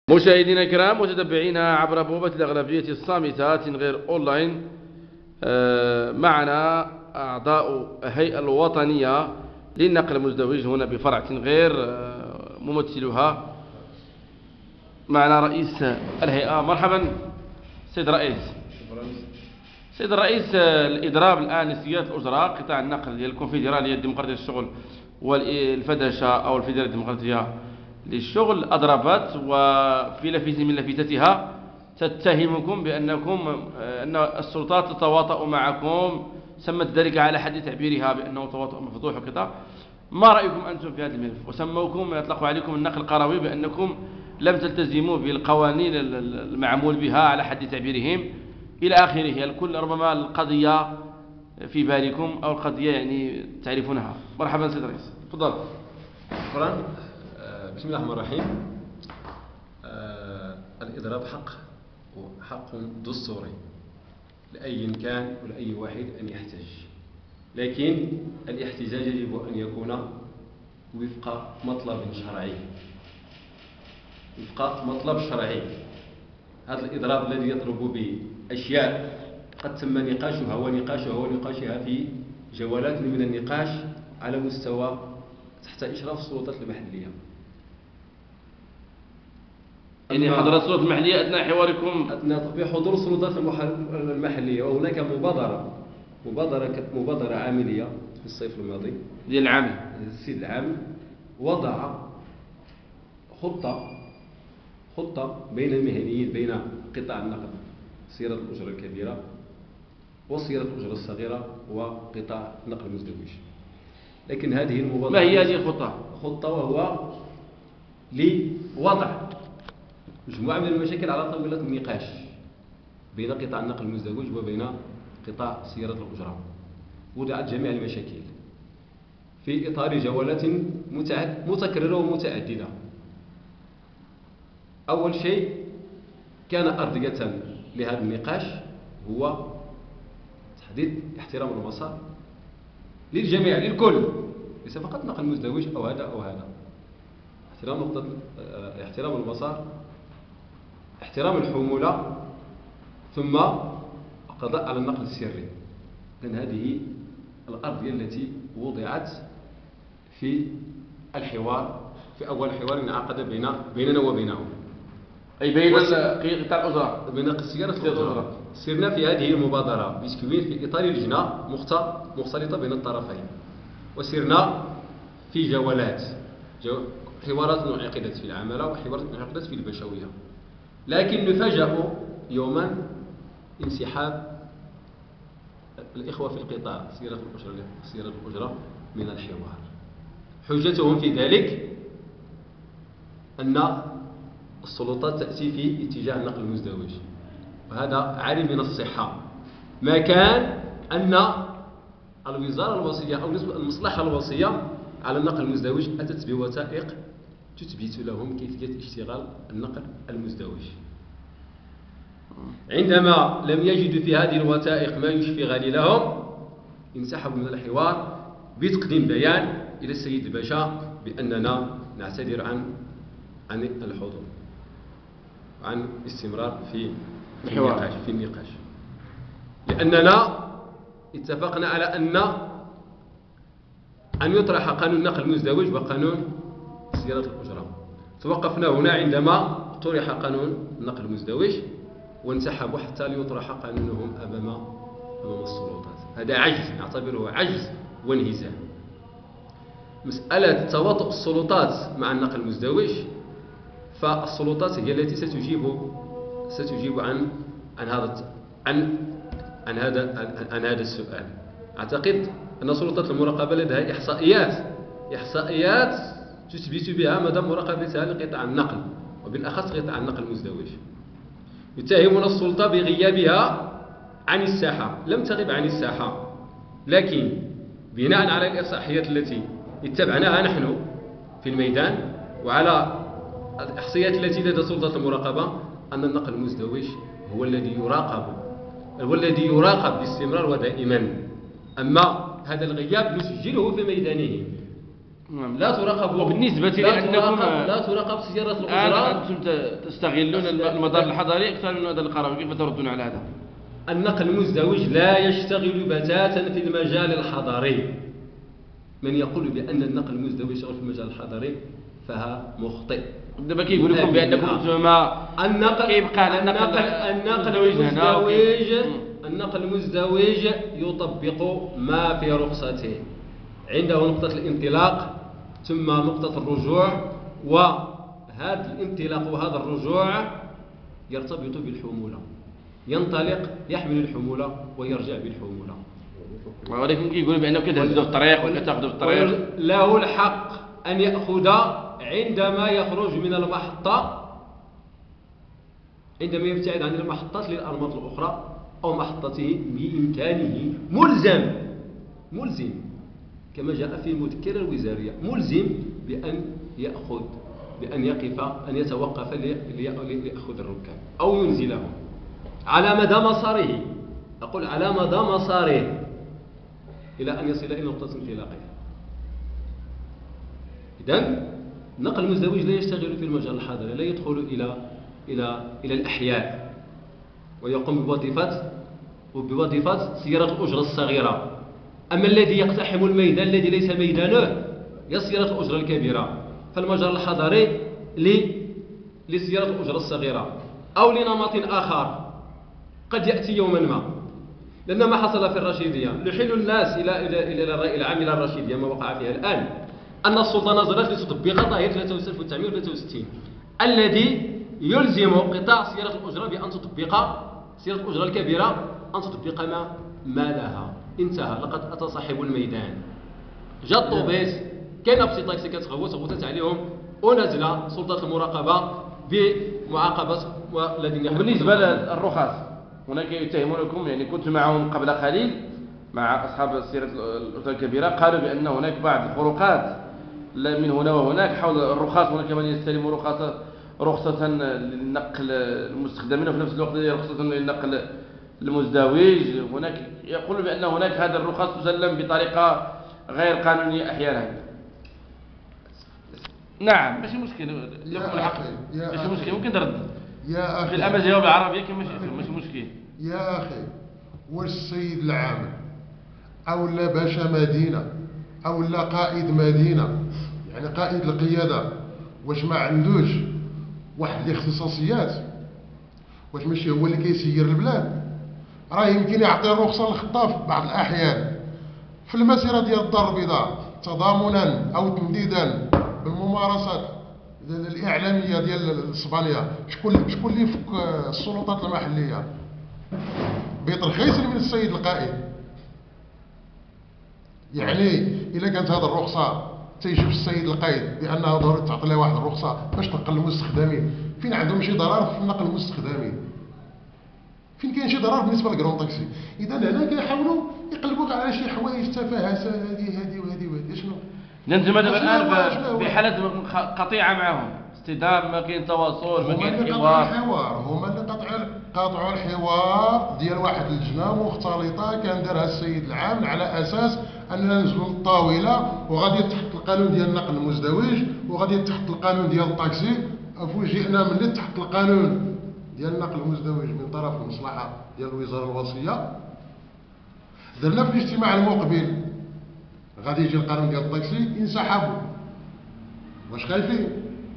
مشاهدينا الكرام متتبعينا عبر بوابة الأغلبية الصامتة غير أونلاين، معنا أعضاء الهيئة الوطنية للنقل المزدوج هنا بفرع غير، ممثلها معنا رئيس الهيئة. مرحبا سيد الرئيس. سيد الرئيس، الإضراب الآن لسيادة الأجراء قطاع النقل ديال الكونفدرالية الديمقراطية للشغل والفدشة أو الفيدرالية الديمقراطية للشغل أضربت، وفي لافته من لافتتها تتهمكم بأنكم أن السلطات تتواطأ معكم، سمت ذلك على حد تعبيرها بأنه تواطؤ مفضوح وكذا. ما رأيكم أنتم في هذا الملف؟ وسموكم يطلقوا عليكم النقل القروي بأنكم لم تلتزموا بالقوانين المعمول بها على حد تعبيرهم إلى آخره. الكل ربما القضية في بالكم أو القضية يعني تعرفونها. مرحبا سيد الرئيس، تفضل. شكرا. بسم الله الرحمن الرحيم. الإضراب حق دستوري لأي كان ولأي واحد أن يحتج، لكن الاحتجاج يجب أن يكون وفق مطلب شرعي. وفق مطلب شرعي. هذا الإضراب الذي يطلب بأشياء قد تم ونقاشها في جولات من النقاش على مستوى تحت إشراف السلطات المحلية. يعني حضرت السلطات المحلية أثناء حواركم؟ بحضور السلطات المحلية، وهناك مبادرة عاملية في الصيف الماضي ديال العام. السيد العام وضع خطة بين المهنيين، بين قطاع النقل، سيارة الأجرة الكبيرة وسيارة الأجرة الصغيرة وقطاع النقل المزدوج. لكن هذه المبادرة، ما هي هذه الخطة؟ وهو لوضع مجموعة من المشاكل على طاولة النقاش بين قطاع النقل المزدوج وبين قطاع سيارة الأجرة. وضعت جميع المشاكل في إطار جولات متكررة ومتعددة. أول شيء كان أرضية لهذا النقاش هو تحديد احترام المسار للجميع، للكل، ليس فقط نقل مزدوج أو هذا أو هذا. احترام المسار، احترام الحمولة، ثم القضاء على النقل السري. لأن هذه الأرضية التي وضعت في الحوار، في أول حوار انعقد بيننا وبينهم، أي بين قطاع الأجرة، بين السيارة الأجرة. سرنا في هذه المبادرة بسكوين في إطار لجنة مختلطة بين الطرفين، وسرنا في جولات، حوارات انعقدت في العمالة وحوارات انعقدت في البشوية. لكن نفاجأ يوما انسحاب الإخوة في القطاع سيارة الأجرة من الحوار. حجتهم في ذلك أن السلطات تأتي في اتجاه النقل المزدوج، وهذا عاري من الصحة. ما كان أن الوزارة الوصية أو المصلحة الوصية على النقل المزدوج أتت بوثائق تثبت لهم كيفية اشتغال النقل المزدوج. عندما لم يجدوا في هذه الوثائق ما يشفي غليلهم، انسحبوا من الحوار بتقديم بيان إلى السيد الباشا بأننا نعتذر عن الحضور، عن الاستمرار في النقاش، لأننا اتفقنا على أن يطرح قانون النقل المزدوج وقانون سيارة الأجرة. توقفنا هنا عندما طرح قانون النقل المزدوج، وانسحبوا حتى ليطرح قانونهم أمام السلطات. هذا عجز، نعتبره عجز وانهزام. مسألة تواطؤ السلطات مع النقل المزدوج، فالسلطات هي التي ستجيب عن هذا السؤال. أعتقد أن سلطات المراقبة لديها إحصائيات تثبت بها مدى مراقبتها لقطاع النقل، وبالأخص قطاع النقل المزدوج. يتهمون السلطة بغيابها عن الساحة. لم تغب عن الساحة، لكن بناء على الإحصائيات التي اتبعناها نحن في الميدان وعلى الإحصائيات التي لدى سلطة المراقبة، أن النقل المزدوج هو الذي يراقب باستمرار ودائما. أما هذا الغياب نسجله في ميدانه، لا تراقب. وبالنسبة لأنكم لا تراقب سيارة الأجرة. أنتم تستغلون المدار الحضري أكثر من المدار القروي، كيف تردون على هذا؟ النقل المزدوج لا يشتغل بتاتا في المجال الحضري. من يقول بأن النقل المزدوج يشتغل في المجال الحضري فها مخطئ. دابا كيقول لكم بأنكم انتما كيبقى النقل المزدوج يطبق ما في رخصته. عنده نقطة الانطلاق ثم نقطة الرجوع، وهذا الانطلاق وهذا الرجوع يرتبط بالحمولة. ينطلق يحمل الحمولة ويرجع بالحمولة. ولكن كيقولوا بأنه كتهزوا في الطريق ولا تاخذوا في الطريق. له الحق أن يأخذ عندما يخرج من المحطة، عندما يبتعد عن المحطات للأنماط الأخرى أو محطته بإمكانه ملزم كما جاء في المذكرة الوزارية، ملزم بأن يقف، أن يتوقف ليأخذ الركاب أو ينزلهم على مدى مساره. أقول على مدى مساره إلى أن يصل إلى نقطة انطلاقه. إذن النقل المزدوج لا يشتغل في المجال الحضري، لا يدخل إلى الأحياء ويقوم بوظيفة سيارة الأجرة الصغيرة. أما الذي يقتحم الميدان الذي ليس ميدانه هي سيارة الأجرة الكبيرة، فالمجال الحضري لسيارة الأجرة الصغيرة أو لنمط آخر قد يأتي يوما ما. لأن ما حصل في الرشيدية يحيل الناس إلى الرأي العام إلى الرشيدية، ما وقع فيها الآن أن السلطة نزلت لتطبيق ظاهرة 1963 الذي يلزم قطاع سيارة الأجرة بأن تطبق سيارة الأجرة الكبيرة، أن تطبق ما لها. انتهى. لقد أتى صاحب الميدان، جا الطوبيس، كاين بسي طاكسي غوتت عليهم، ونزل سلطة المراقبة بمعاقبة الذين. بالنسبة للرخص هناك يتهمونكم، يعني كنت معهم قبل قليل مع أصحاب السيارة الأجرة الكبيرة، قالوا بأن هناك بعض الفروقات من هنا وهناك حول الرخص. هناك من يستلم رخصة للنقل المستخدمين وفي نفس الوقت رخصة للنقل المزدوج. هناك يقول بأن هناك هذه الرخص تسلم بطريقة غير قانونية أحيانا. نعم ماشي مشكل، ماشي مشكل، ممكن ترد يا أخي في الأمازيغ والعربية كما ماشي مشكل. يا أخي واش السيد العامل أو لا باشا مدينة أو لا قائد مدينة، يعني قائد القيادة، واش ما عندوش واحد الاختصاصيات؟ واش ماشي هو اللي كيسير البلاد؟ راه يمكن يعطي الرخصة للخطاف بعض الأحيان في المسيرة ديال الدار البيضاء تضامنا أو تمديدا بالممارسات الإعلامية ديال الإسبانية. شكون اللي يفك السلطات المحلية؟ بترخيص من السيد القائد. يعني إذا كانت هذه الرخصة تيشوف السيد القائد بأنها ضروري تعطي له واحد الرخصة باش تنقل المستخدمين، فين عندهم شي ضرر في نقل المستخدمين؟ فين كاين شي ضرر بالنسبة للكرون طاكسي؟ إذا هنا كيحاولوا يقلبوك على شي حوايج تافهة، هذه وهذه شنو؟ انتم دابا الان في حالة قطيعة معهم، اصطدام، ما كاين تواصل، ما كاين حوار. هما اللي قاطعوا الحوار ديال واحد اللجنة مختلطة كان دارها السيد العامل على أساس أننا ننزلوا للطاولة وغادي تحت القانون ديال النقل المزدوج وغادي تحت القانون ديال الطاكسي. فوجئنا ملي تحت القانون ديال النقل المزدوج من طرف المصلحة ديال الوزارة الوصية. درنا في الاجتماع المقبل غادي يجي القانون ديال الطاكسي، انسحبوا. واش خايفين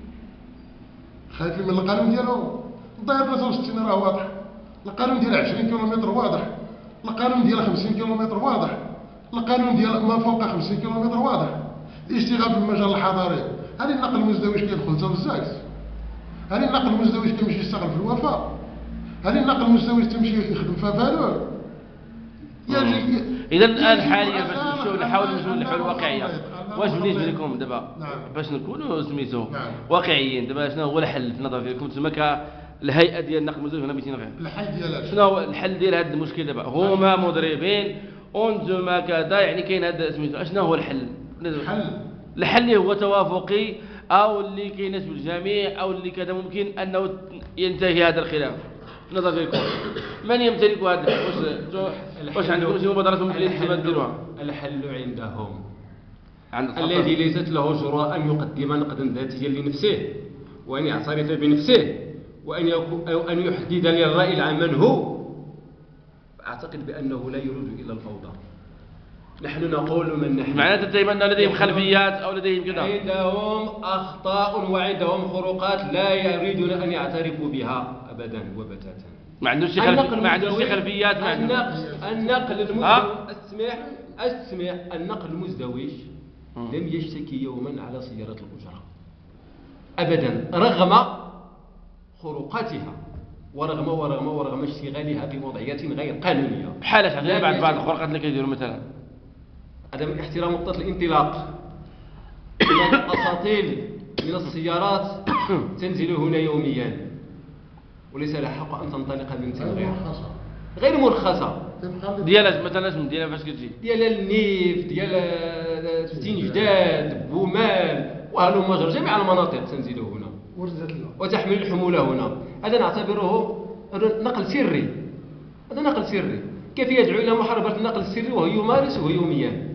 من القانون ديالهم؟ الداير 63 راه واضح، القانون ديال 20 كيلومتر واضح، القانون ديال 50 كيلومتر واضح، القانون ديال ما فوق 50 كيلومتر واضح. الاشتغال في المجال الحضري، هذه النقل المزدوج كيدخل حتى بالزاكس، هذه النقل المزدوج كيمشي يشتغل في الوفاء، هذه النقل المزدوج تمشي يخدم فيها فالور. إذا الآن حاليا باش نحاول نمشيو للحلول الواقعية، واش بالنسبة لكم دابا باش نكونوا سميتو واقعيين، دابا شنو هو الحل في النظر ديالكم تما كالهيئة ديال النقل المزدوج هنا بيتين غير؟ الحل ديالها شنو هو الحل ديال هذا المشكل دابا؟ هما مضربين وانتم كذا، يعني كاين هذا سميتو، شنو هو الحل؟ الحل اللي هو توافقي او اللي كيناسب الجميع او اللي كذا ممكن انه ينتهي هذا الخلاف نظر ديالكم؟ من يمتلك هذا الحل؟ واش عندكم شي مبادرات ممكن ديروها؟ الحل عندهم. الذي ليست له جرأة أن يقدم نقدا ذاتيا لنفسه وأن يعترف بنفسه أو أن يحدد للرأي العام من هو، أعتقد بأنه لا يريد إلا الفوضى. نحن نقول من نحن، معناته تتهم أن لديهم خلفيات أو لديهم كذا، عندهم أخطاء وعندهم خروقات لا يريدون أن يعترفوا بها أبدا وبتاتا. ما عندوش شي خلفيات، ما عندوش النقل المزدوج، استمع، النقل المزدوج لم يشتكي يوما على سيارة الأجرة أبدا، رغم خروقاتها ورغم اشتغالها بوضعيات غير قانونية. بحال اش عطيني بعض الخروقات اللي كيديروا مثلا عدم احترام نقطة الانطلاق. هناك أساطيل من السيارات تنزل هنا يوميا وليس لها حق أن تنطلق بامتى غير مرخصة. ديال مثلا اسم ديالها فاش كتجي ديال النيف، ديال ستين جداد، بومال وهلم مجر، جميع المناطق تنزل هنا وتحمل الحمولة هنا. هذا نعتبره نقل سري، هذا نقل سري. كيف يدعو إلى محاربة النقل السري وهو يمارسه يوميا؟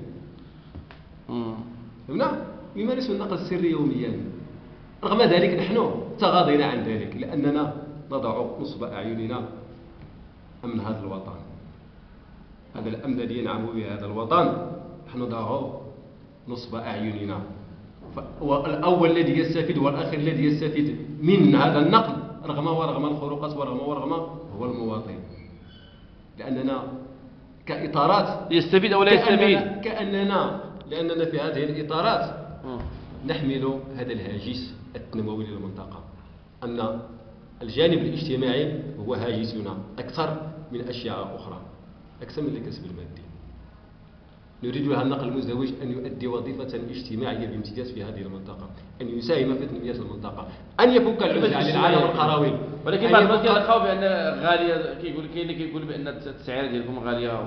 نعم، يمارس النقل السري يوميا. رغم ذلك نحن تغاضينا عن ذلك لأننا نضع نصب أعيننا أمن هذا الوطن، هذا الأمن الذي ينعم به هذا الوطن نحن نضع نصب أعيننا. والأول الذي يستفيد والآخر الذي يستفيد من هذا النقل رغم الخروقات ورغم هو المواطن، لأننا كإطارات يستفيد أو لا يستفيد، لأننا في هذه الإطارات نحمل هذا الهاجس التنموي للمنطقة، أن الجانب الاجتماعي هو هاجسنا أكثر من أشياء أخرى، أكثر من الكسب المادي. نريد لها النقل المزدوج أن يؤدي وظيفة اجتماعية بامتياز في هذه المنطقة، أن يساهم في تنمية المنطقة، أن يفك العزلة عن العالم القروي. ولكن بعض الناس كيلقاو بأن غالية، كاين اللي كيقول بأن التسعيرة ديالكم غالية.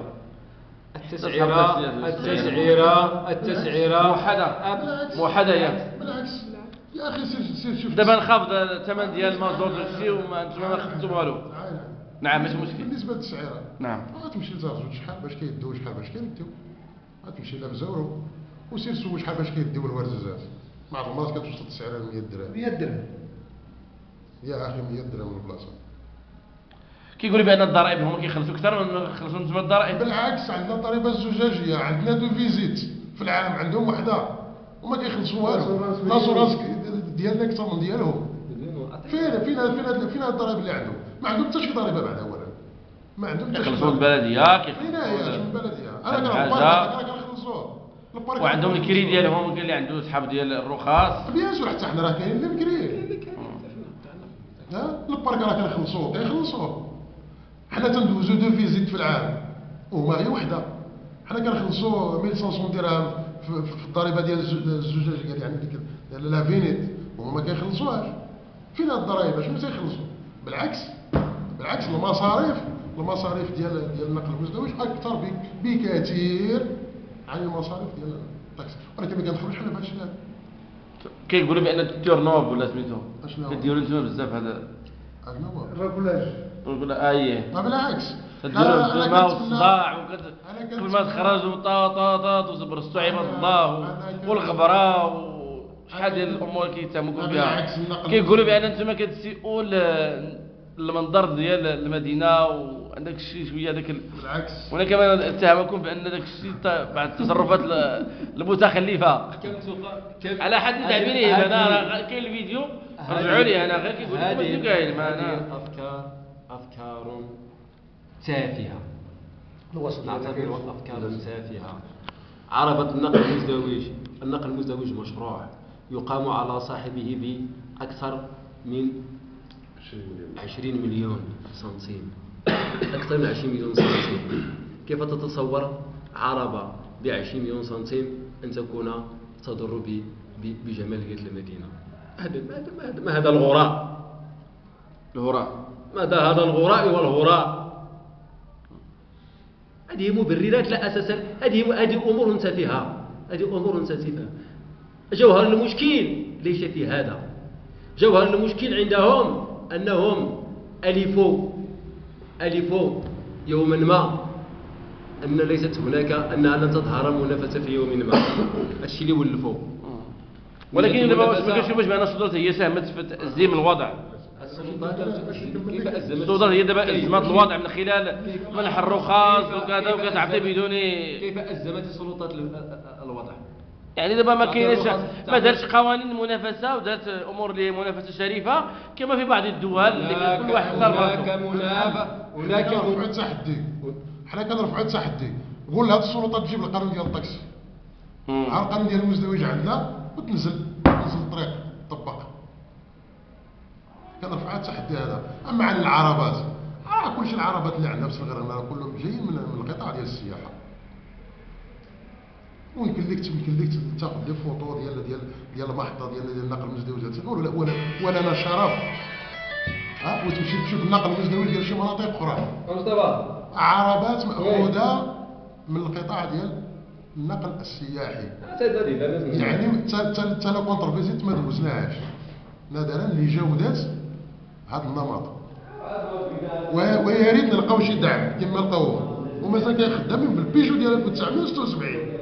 التسعيرة موحدة ياك. بالعكس يا أخي سير شوف. دابا نخفض الثمن ديال المازوت والشي وما انتم ما خدتوا والو. نعم ماشي مشكل. بالنسبة للتسعيرة نعم غتمشي لزرزوج شحال باش كيديو شحال باش كيديو، غتمشي لفزورو وسير سول شحال باش كيديو الورزازات. بعض المرات كتوصل التسعيرة ل 100 درهم. 100 درهم يا أخي 100 درهم من البلاصة. كيقولوا بأن الضرائب هما كيخلصوا أكثر من خلصوا نتوما الضرائب. بالعكس عندنا الضريبة الزجاجية، عندنا دو فيزيت في العالم عندهم وحدة وما كيخلصوا والو. لاسورانس ديالنا أكثر من ديالهم. فين الضرائب اللي عندهم؟ ما عندهم حتى شي ضريبة بعد أولا. ما عندهم حتى شي كيخلصوا البلدية، فين هي البلدية؟ أنا كنخلصوه. وعندهم الكري ديالهم، قال لي عنده صحاب ديال الرخاص. بيان سور حتى حنا راه كاين اللي الكري. البارك راه كنخلصوه. حنا تندوزو دو فيزيت في العام وهما غير وحده. حنا كنخلصوا 1500 درهم في الضريبه ديال الزجاج، يعني ديك لا فينيت، وهما ما كيخلصوهاش. فين هاد الضرائب؟ شنو تيخلصوا؟ بالعكس المصاريف ديال النقل المزدوج اكثر بكثير عن المصاريف ديال الطاكسي، ولكن ما كندخلوش حنا في هادشي هذا. كيقولوا بان التورنوب ولا سميتو اشنو كديروا نتوما بزاف هذا الركولاج. اييه بالعكس تديروا الزلمه والصداع كل ما تخرجوا طاطاطاط وزبرستو عباد الله والغبره وشحال ديال الامور كيتهموكم بها. كيقولوا بان انتم كتسيئوا المنظر ديال المدينه وعندك الشيء شويه داك بالعكس. وانا كمان اتهمكم بان داك الشيء بعض التصرفات المتخلفه على حد تعبيره. انا كاين الفيديو رجعوا لي، انا غير كيقول لكم كاين معنا افكار تافهه، نعتبرها افكار تافهه. عربة النقل المزدوج مشروع يقام على صاحبه بأكثر من 20 مليون سنتيم، أكثر من 20 مليون سنتيم. كيف تتصور عربة ب20 مليون سنتيم أن تكون تضر بجمالية المدينة؟ ما هذا الغراء؟ ماذا هذا الغراء والهراء؟ هذه مبررات لا أساس، هذه أمور تافهة، جوهر المشكل ليس في هذا. جوهر المشكل عندهم أنهم ألفوا يوما ما أن ليست هناك أنها لن تظهر منافسة في يوم ما. هادشي اللي ولفوه. ولكن دابا واش ما كنشوفوش بأن السلطات هي ساهمت في تأزيم الوضع؟ السلطات هي دابا أزمت الوضع من خلال منح الرخص وكذا وكتعطي بدون كيف أزمت السلطات الوضع؟ يعني دابا ما كاينش، ما دارتش قوانين منافسه ودارت امور اللي منافسه شريفه كما في بعض الدول اللي كل واحد اختار هناك رفعوا تحدي. حنا كنرفعوا تحدي، نقول لهاد السلطات تجيب القانون ديال الطاكسي، ها القانون ديال المزدوج عندنا وتنزل الطريق طبق. كنرفعوا التحدي هذا. اما عن العربات، كلشي العربات اللي عندنا في صغيرنا كلهم جايين من القطاع ديال السياحه. ويمكن لك تاخذ لي فوطو ديال المحطه ديال النقل المزدوج ولا انا شرف، وتمشي تشوف النقل المزدوج ديال شي مناطق اخرى. عربات ماخوذه من القطاع ديال النقل السياحي. يعني حتى لو كونترفيزيت ما دوزناهاش نادرا لجوده هذا النمط. ويا ريت نلقاو شي دعم كما لقاوه، ومازال كاين خدامين بالبيجو ديال 1976.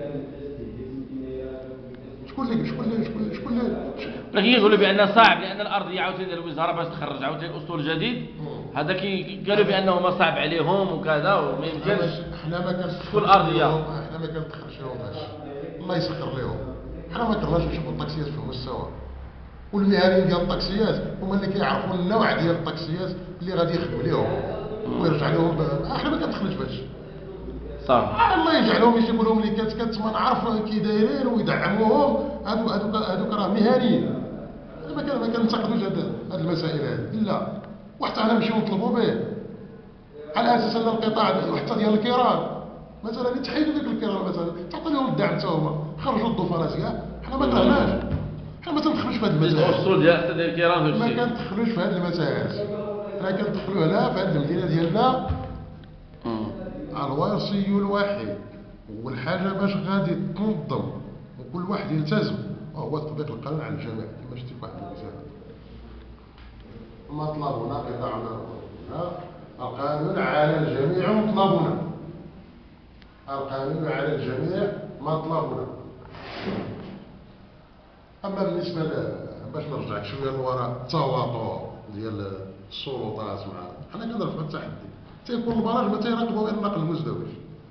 شكون لكن يقولوا بان صعب لان الارضيه عاوتاني الوزاره باش تخرج عاوتاني اسطول جديد، هذا قالوا بانه ما صعب عليهم وكذا وما يمكنش. حنا ما كنسخروا الارضيه، حنا ما كنتخرجوهمش، الله يسخر لهم. حنا ما كرهناش نشوفوا الطاكسيات في المستوى، والمهنيين ديال الطاكسيات هما اللي كيعرفوا النوع ديال الطاكسيات اللي غادي يخدم لهم ويرجع لهم. حنا ما كندخلوش بهادشي صح. الله يجعلهم يجيبوا لهم اللي كتما نعرف كي دايرين ويدعموهم. هذوك راه مهنيين. ما كنتقدوش هاد المسائل هذه، لا وحتى حنا نمشيو نطلبوا به على اساس ان القطاع وحتى ديال الكيران مثلا يتحيدوا ديك الكيران، مثلا تعطي لهم الدعم حتى هما، خرجوا الضفرات كاع. حنا ما كرهناش، حنا ما تندخلوش في هاد المسائل. الاسطول ديال الكيران ما كندخلوش في هاد المسائل. حنا كندخلوا هنا في هاد المدينه ديالنا الوصي الواحد، والحاجه باش غادي تنظم وكل واحد يلتزم هو تطبيق القانون على الجميع كما شفتي في واحد المثال. مطلبنا قطاعنا القانون على الجميع مطلبنا، القانون على الجميع مطلبنا. اما بالنسبه باش نرجع شويه للوراء، التواطؤ ديال السلطات مع حنا كنرفعوا التحدي. تيكون البراج ما تيراقبوا غير النقل المزدوج،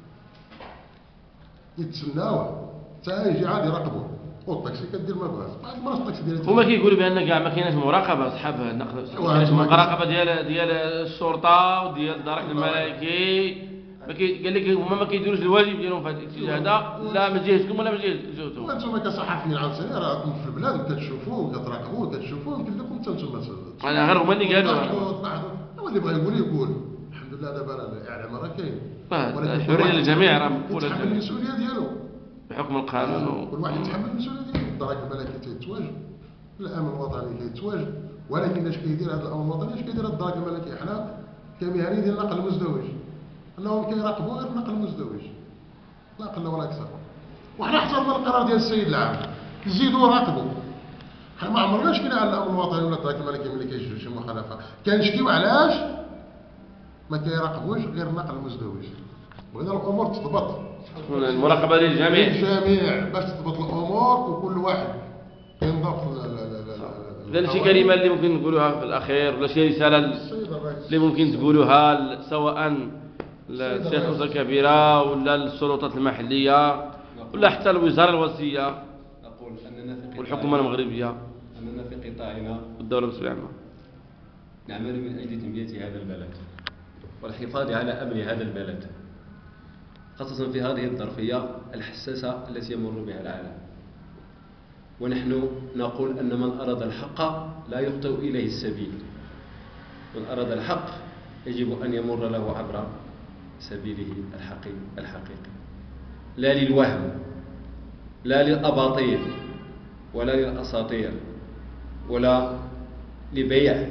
يتسناوه حتى يجي عاد يراقبوه، والطاكسي كدير ما بغاش. بعض المرات الطاكسي ديال هما كيقولوا بان كاع ما كايناش مراقبه اصحاب النقل، ما كايناش مراقبه ديال الشرطه وديال الدرك الملكي. قال لك هما ما كيديروش الواجب ديالهم في هذا الاتجاه هذا، لا من جهتكم ولا من جهتهم. وانتم كصحفيين عاوتاني راكم في البلاد وكتشوفوا وكتراقبوا وكتشوفوا، يمكن لكم حتى انتم انا غير هما اللي قالوا. هو اللي بغى يقول الحمد لله. دابا الاعلام راه كاين، الحريه للجميع راه مقبوله، يتحمل المسؤوليه ديالو بحكم القانون. كل واحد يتحمل المسؤوليه ديالو. الدرك الملكي تيتواجد، الامن الوطني كيتواجد، ولكن اش كيدير هذا الامن الوطني؟ اش كيدير هذا الدرك الملكي؟ حنا كمهنيين ديال النقل المزدوج انهم كيراقبوا غير النقل المزدوج، لا اقل ولا اكثر. وحنا احترمنا القرار ديال السيد العام، زيدوا راقبوا. حنا ما عمرنا شكينا على الامن الوطني ولا الدرك الملكي ملي كيجيو شي مخالفه، كنشكيو علاش ما كيراقبوش غير النقل المزدوج. بغينا الامور تضبط، المراقبه للجميع باش تضبط الامور وكل واحد ينضاف. اذا شي كلمه اللي ممكن نقولوها في الاخير، ولا شي رساله اللي ممكن تقولوها سواء للشيخ الأسرة الكبيرة ولا للسلطات المحلية ولا حتى الوزارة الوصية، نقول أننا في والحكومة المغربية أننا في قطاعنا والدولة المصرية العامة نعمل من أجل تنمية هذا البلد والحفاظ على أمن هذا البلد، خاصة في هذه الظرفية الحساسة التي يمر بها العالم. ونحن نقول أن من أراد الحق لا يخطئ إليه السبيل، من أراد الحق يجب أن يمر له عبر سبيله الحقيقي، لا للوهم، لا للأباطيل، ولا للأساطير، ولا لبيع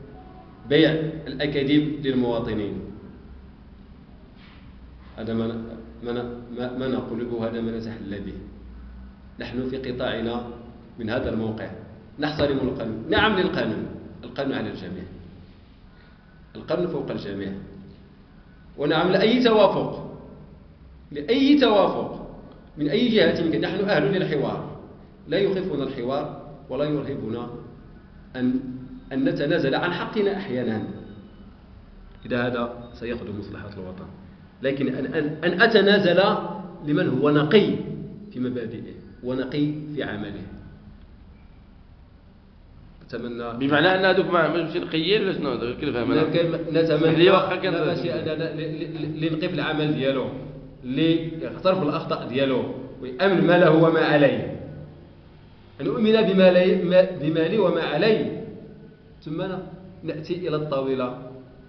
الأكاذيب للمواطنين. هذا ما نقوله، هذا ما نتحلى به. نحن في قطاعنا من هذا الموقع نحترم القانون، نعم للقانون، القانون على الجميع، القانون فوق الجميع، ونعم لأي توافق لأي توافق من أي جهة كان. نحن أهل للحوار، لا يخيفنا الحوار ولا يرهبنا أن نتنازل عن حقنا أحيانا إذا هذا سيخدم مصلحة الوطن، لكن أن أتنازل لمن هو نقي في مبادئه ونقي في عمله. أتمنى بمعنى أن هذوك ماشي نقيين ولا شنو كيف فهمنا؟ نتمنى اللي نقي في العمل ديالو، اللي يعترف بالأخطاء ديالو ويأمن ما له وما عليه، أن أؤمن بما لي وما علي، ثم نأتي إلى الطاولة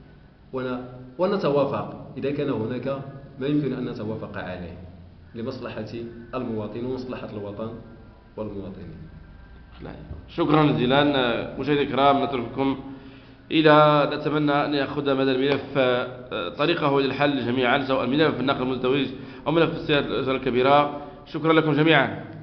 ونتوافق إذا كان هناك ما يمكن أن نتوافق عليه لمصلحة المواطن ومصلحة الوطن والمواطنين. شكرا جزيلا. مشاهدينا الكرام، نترككم إلى نتمنى أن يأخذ هذا الملف طريقه إلى الحل جميعا، سواء الملف النقل المزدوج أو ملف السيارة الكبيرة. شكرا لكم جميعا.